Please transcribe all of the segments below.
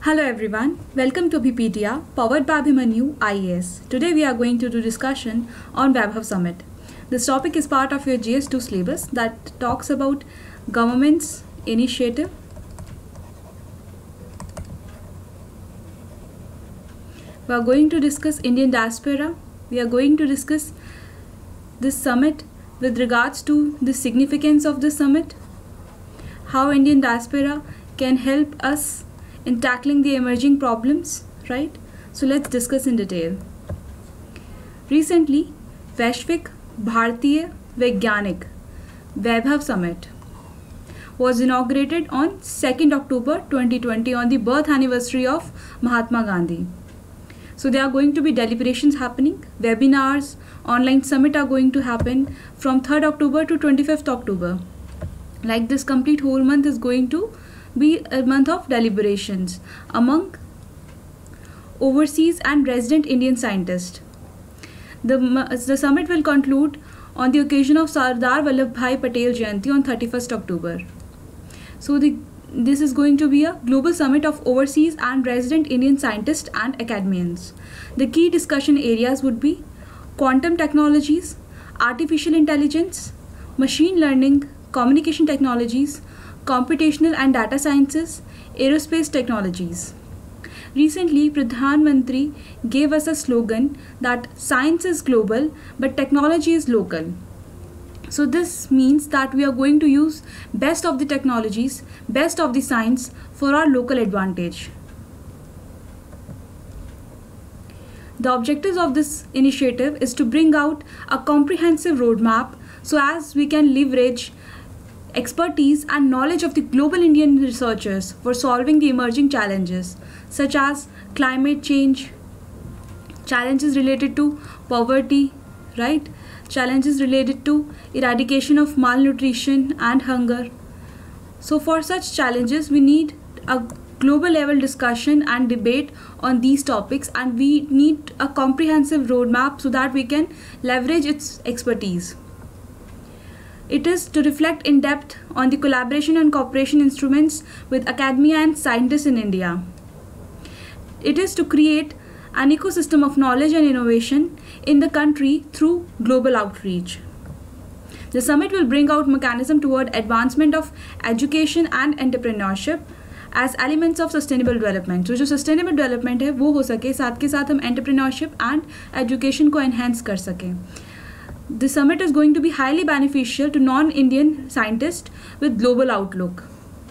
Hello everyone, welcome to Abhipedia, powered by Abhimanyu IAS. Today we are going to do discussion on Vaibhav Summit. This topic is part of your GS2 syllabus that talks about government's initiative. We are going to discuss Indian diaspora. We are going to discuss this summit with regards to the significance of the summit, how Indian diaspora can help us in tackling the emerging problems, right? So let's discuss in detail. Recently, वैश्विक भारतीय वैज्ञानिक Vaibhav Summit was inaugurated on 2nd October 2020 on the birth anniversary of Mahatma Gandhi. So there are going to be deliberations happening, webinars, online summit are going to happen from 3rd October to 25th October. Like this complete whole month is going to be a month of deliberations among overseas and resident Indian scientists. The summit will conclude on the occasion of Sardar Vallabhbhai Patel Jayanti on 31st October. So this is going to be a global summit of overseas and resident Indian scientists and academians. The key discussion areas would be quantum technologies, artificial intelligence, machine learning, communication technologies, computational and data sciences, aerospace technologies. Recently, Pradhan Mantri gave us a slogan that science is global but technology is local. So this means that we are going to use best of the technologies, best of the science for our local advantage. The objectives of this initiative is to bring out a comprehensive roadmap so as we can leverage expertise and knowledge of the global Indian researchers for solving the emerging challenges such as climate change, challenges related to poverty, right? Challenges related to eradication of malnutrition and hunger. So for such challenges, we need a global level discussion and debate on these topics, and we need a comprehensive roadmap so that we can leverage its expertise. It is to reflect in depth on the collaboration and cooperation instruments with academia and scientists in India. It is to create an ecosystem of knowledge and innovation in the country through global outreach. The summit will bring out mechanism toward advancement of education and entrepreneurship as elements of sustainable development. So जो sustainable development है वो हो सके, साथ के साथ हम entrepreneurship and education को enhance कर सकें. The summit is going to be highly beneficial to non-Indian scientists with global outlook.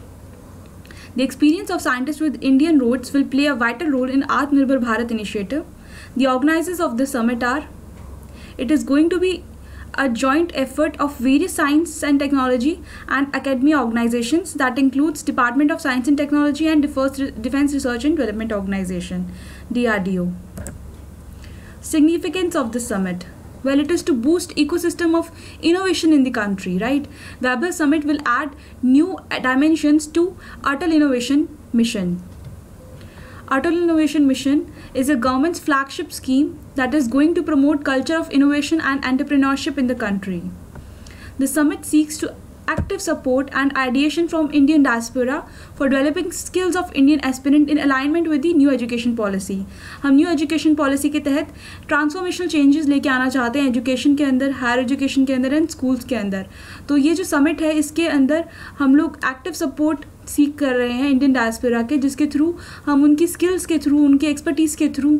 The experience of scientists with Indian roots will play a vital role in Atmanirbhar Bharat initiative. The organizers of the summit are, it is going to be a joint effort of various science and technology and academia organizations that includes Department of Science and Technology and Defense Research and Development Organization, DRDO. Significance of the summit. Well, it is to boost ecosystem of innovation in the country, right? Vaibhav Summit will add new dimensions to Atal Innovation Mission. Atal Innovation Mission is a government's flagship scheme that is going to promote culture of innovation and entrepreneurship in the country. The summit seeks to active support and ideation from Indian diaspora for developing skills of Indian aspirant in alignment with the new education policy. हम new education policy के तहत transformational changes लेके आना चाहते हैं education के अंदर, higher education के अंदर and schools के अंदर. तो ये जो summit है इसके अंदर हम लोग active support सीख कर रहे हैं इंडियन डायस्पोरा के, जिसके थ्रू हम उनकी स्किल्स के थ्रू, उनकी एक्सपर्टीज़ के through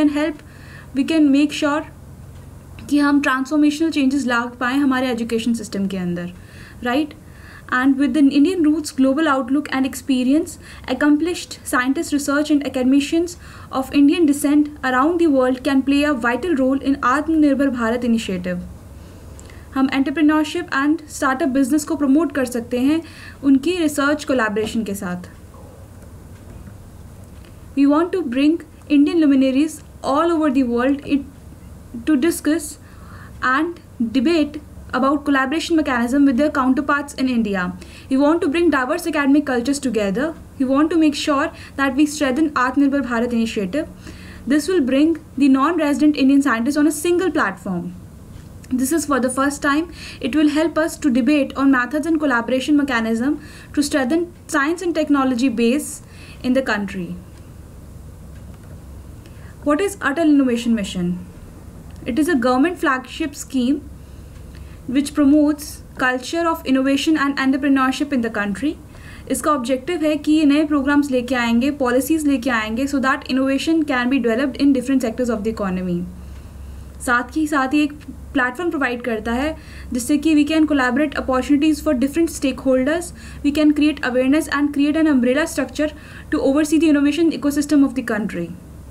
we can make sure कि हम ट्रांसफॉर्मेशनल चेंजेस ला पाएँ हमारे एजुकेशन सिस्टम के अंदर, right? And with the Indian roots, global outlook and experience, accomplished scientists, research and academicians of Indian descent around the world can play a vital role in Atmanirbhar Bharat initiative. हम entrepreneurship and startup business को promote कर सकते हैं उनकी research collaboration के साथ. We want to bring Indian luminaries all over the world to discuss and debate about collaboration mechanism with their counterparts in India. We want to bring diverse academic cultures together. We want to make sure that we strengthen Atmanirbhar Bharat initiative. This will bring the non-resident Indian scientists on a single platform. This is for the first time. It will help us to debate on methods and collaboration mechanism to strengthen science and technology base in the country. What is Atal Innovation Mission? It is a government flagship scheme which promotes culture of innovation and entrepreneurship in the country. इसका objective है कि ये नए programmes लेके आएंगे, policies लेके आएंगे so that innovation can be developed in different sectors of the economy. साथ ही एक प्लेटफॉर्म प्रोवाइड करता है जिससे कि we can collaborate opportunities for different stakeholders, we can create awareness and create an umbrella structure to oversee the innovation ecosystem of the country.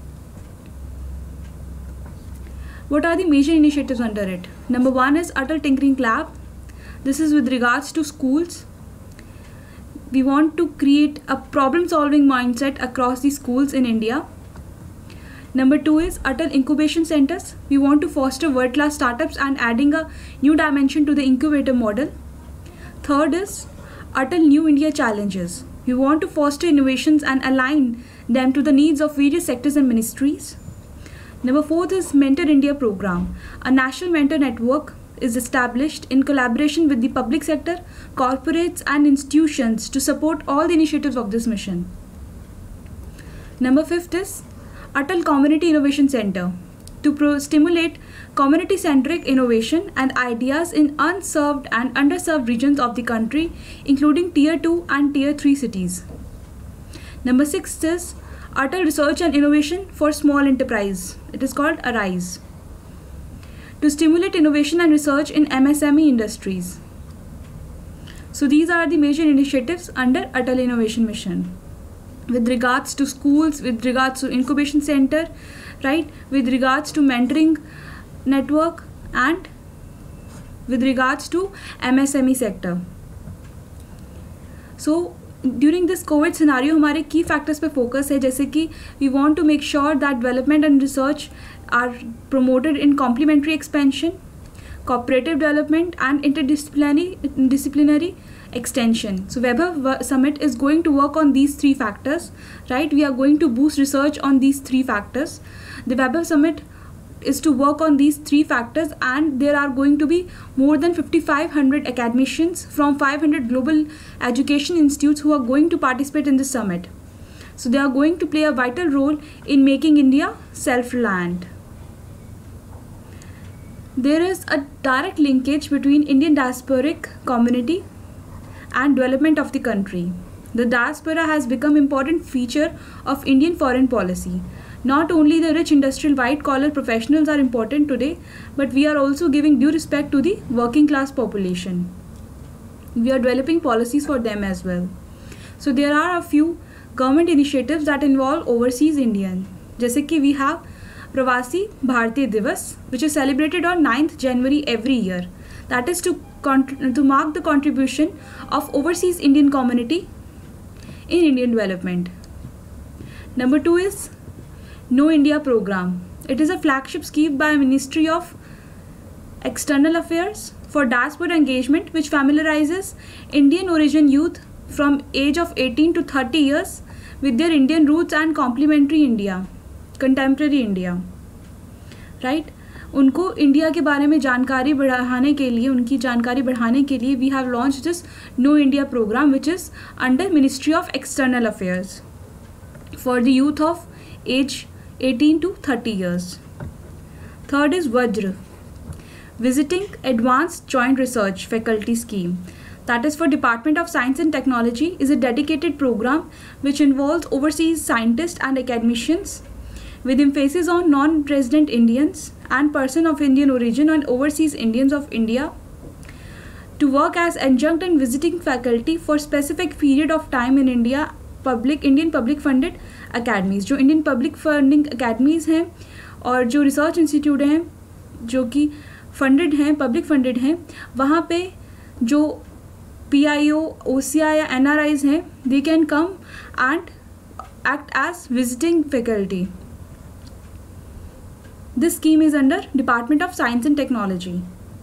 What are the major initiatives under it? Number 1 is Atal Tinkering Lab. This is with regards to schools. We want to create a problem-solving mindset across the schools in India. Number 2 is Atal Incubation Centers. We want to foster world-class startups and adding a new dimension to the incubator model. Third is Atal New India Challenges. We want to foster innovations and align them to the needs of various sectors and ministries. Number 4 is Mentor India program. A national mentor network is established in collaboration with the public sector, corporates and institutions to support all the initiatives of this mission. Number 5 is Atal Community Innovation Center to stimulate community-centric innovation and ideas in unserved and underserved regions of the country, including Tier 2 and Tier 3 cities. Number 6 is Atal Research and Innovation for Small Enterprise. It is called ARISE. To stimulate innovation and research in MSME industries. So these are the major initiatives under Atal Innovation Mission. With regards to schools, with regards to incubation center, right? With regards to mentoring network and with regards to MSME sector. So during this COVID scenario हमारे key factors पे focus है, जैसे कि we want to make sure that development and research are promoted in complementary expansion, cooperative development and interdisciplinary extension. So Vaibhav Summit is going to work on these three factors, right? We are going to boost research on these three factors. The Vaibhav Summit is to work on these three factors, and there are going to be more than 5,500 academicians from 500 global education institutes who are going to participate in this summit. So they are going to play a vital role in making India self-reliant. There is a direct linkage between Indian diasporic community and development of the country. The diaspora has become an important feature of Indian foreign policy. Not only the rich industrial white-collar professionals are important today, but we are also giving due respect to the working class population. We are developing policies for them as well. So there are a few government initiatives that involve overseas Indian. जैसे कि we have Pravasi Bharatiya Divas, which is celebrated on 9th January every year. That is to mark the contribution of overseas Indian community in Indian development. Number 2 is No India program. It is a flagship scheme by Ministry of External Affairs for diaspora engagement, which familiarizes Indian origin youth from age of 18 to 30 years with their Indian roots and contemporary India, right? उनको India के बारे में जानकारी बढ़ाने के लिए, उनकी जानकारी बढ़ाने के लिए we have launched this No India program, which is under Ministry of External Affairs for the youth of age 18 to 30 years. Third is Vajra, Visiting Advanced Joint Research Faculty Scheme. That is for Department of Science and Technology, is a dedicated program which involves overseas scientists and academicians with emphasis on non-resident Indians and person of Indian origin and overseas Indians of India to work as adjunct and visiting faculty for specific period of time in Indian public funded academies. जो Indian public funding academies हैं और जो research institute हैं जो कि funded हैं, public funded हैं, वहाँ पे जो PIO, OCI या NRIs हैं, they can come and act as visiting faculty. This scheme is under Department of Science and Technology.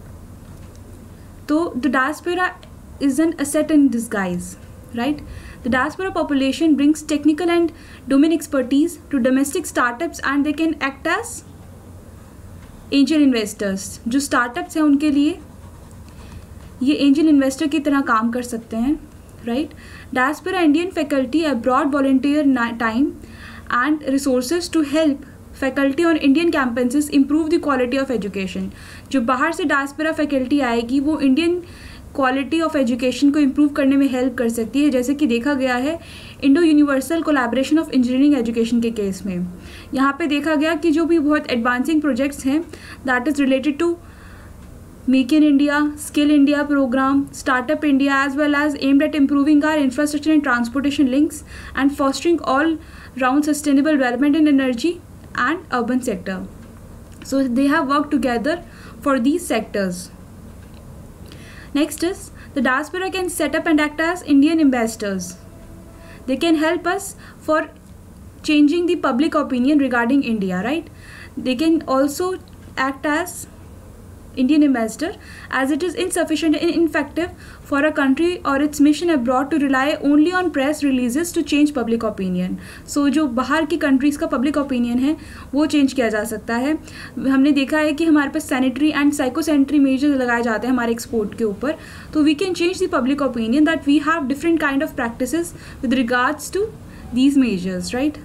So the diaspora is an asset in disguise, right? The diaspora population brings technical and domain expertise to domestic startups, and they can act as angel investors. जो startups हैं उनके लिए ये angel investor की तरह काम कर सकते हैं, right? Diaspora Indian faculty abroad volunteer time and resources to help faculty on Indian campuses improve the quality of education. जो बाहर से डायस्पोरा फैकल्टी आएगी वो इंडियन क्वालिटी ऑफ एजुकेशन को इम्प्रूव करने में हेल्प कर सकती है, जैसे कि देखा गया है Indo universal collaboration of engineering education के केस में। यहाँ पे देखा गया कि जो भी बहुत एडवांसिंग प्रोजेक्ट्स हैं that is related to make in India, skill India programme, startup India, as well as aimed at improving our infrastructure and transportation links and fostering all round sustainable development in energy and urban sector. So they have worked together for these sectors. Next is the diaspora can set up and act as Indian ambassadors. They can help us for changing the public opinion regarding India, right? They can also act as Indian ambassador as it is insufficient and ineffective for a country or its mission abroad to rely only on press releases to change public opinion. So जो बाहर की countries का public opinion है वो change किया जा सकता है. हमने देखा है कि हमारे पास sanitary and psychosanitary measures लगाए जाते हैं हमारे export के ऊपर, तो we can change the public opinion that we have different kind of practices with regards to these measures, right?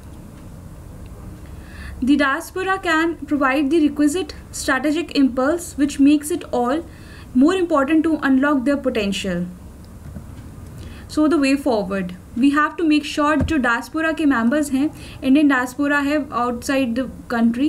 The diaspora can provide the requisite strategic impulse which makes it all more important to unlock their potential. So the way forward, we have to make sure जो diaspora के members हैं, Indian diaspora है outside the country,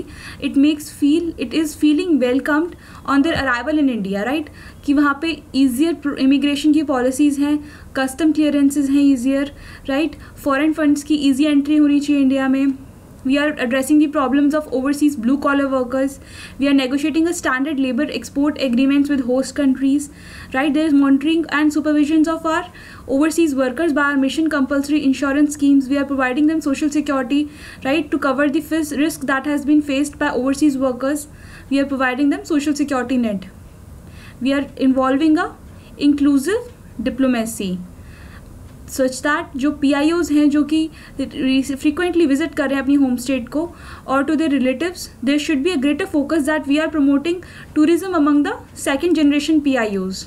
it is feeling welcomed on their arrival in India, right? कि वहाँ पे easier immigration की policies हैं, custom clearances हैं easier, right? Foreign funds की easy entry होनी चाहिए इंडिया में. We are addressing the problems of overseas blue-collar workers. We are negotiating a standard labor export agreements with host countries, right? There is monitoring and supervisions of our overseas workers by our mission compulsory insurance schemes. We are providing them social security, right, to cover the risk that has been faced by overseas workers. We are providing them social security net. We are involving a inclusive diplomacy. Such that जो PIOs हैं जो कि frequently visit कर रहे हैं अपनी home state को और to their relatives, there should be a greater focus that we are promoting tourism among the second generation PIOs.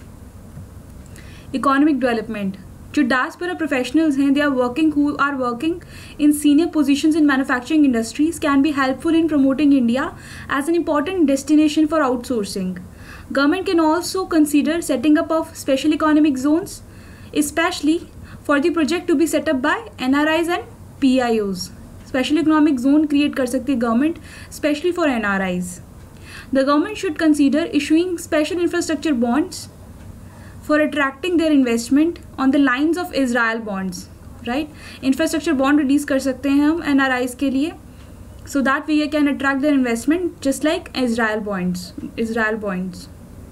Economic development, जो डायस्पोरा प्रोफेशनल्स हैं who are working in senior positions in manufacturing industries can be helpful in promoting India as an important destination for outsourcing. Government can also consider setting up of special economic zones, especially for the project to be set up by NRIs and PIOs. Special economic zone create कर सकती है government, especially for NRIs. The government should consider issuing special infrastructure bonds for attracting their investment on the lines of Israel bonds, right? Infrastructure bond release कर सकते हैं हम NRIs के लिए, so that we can attract their investment just like Israel bonds.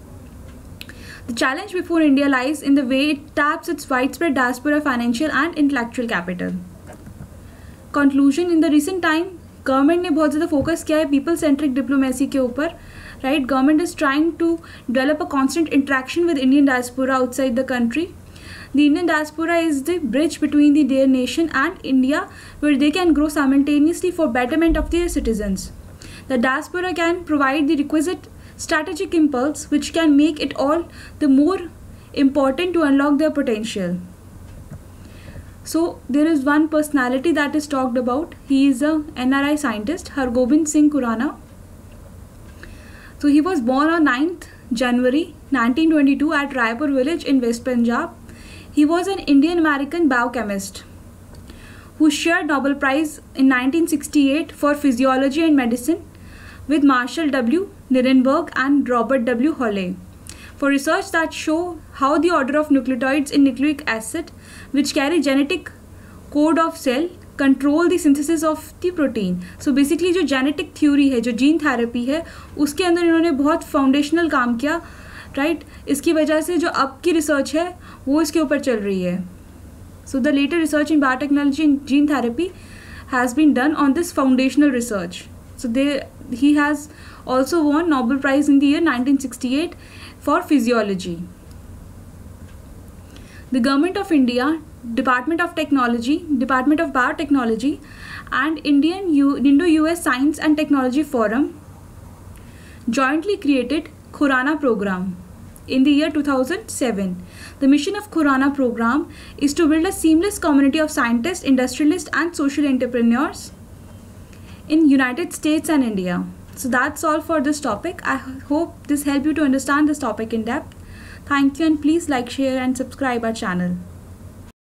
The challenge before India lies in the way it taps its widespread diaspora financial and intellectual capital. Conclusion, in the recent time, government ने बहुत ज़्यादा focus किया है people centric diplomacy के ऊपर, right? Government is trying to develop a constant interaction with Indian diaspora outside the country. The Indian diaspora is the bridge between their nation and India, where they can grow simultaneously for betterment of their citizens. The diaspora can provide the requisite strategic impulse which can make it all the more important to unlock their potential. So there is one personality that is talked about. He is a NRI scientist, Hargobind Singh Khurana. So he was born on 9th January 1922 at Raipur village in West Punjab. He was an Indian American biochemist who shared Nobel Prize in 1968 for physiology and medicine with Marshall W. Nirenberg and Robert W. Holley for research that show how the order of nucleotides in nucleic acid, which carry genetic code of cell, control the synthesis of the protein. So basically जो genetic theory है, जो gene therapy है, उसके अंदर इन्होंने बहुत foundational काम किया, right? इसकी वजह से जो अब की research है वो इसके ऊपर चल रही है. So the later research in biotechnology and gene therapy has been done on this foundational research. So he has also won Nobel Prize in the year 1968 for physiology. The Government of India, Department of Technology, Department of Biotechnology and Indo-US Science and Technology Forum jointly created Khurana Program in the year 2007. The mission of Khurana Program is to build a seamless community of scientists, industrialists and social entrepreneurs in United States and India. So that's all for this topic. I hope this helped you to understand this topic in depth. Thank you, and please like, share and subscribe our channel.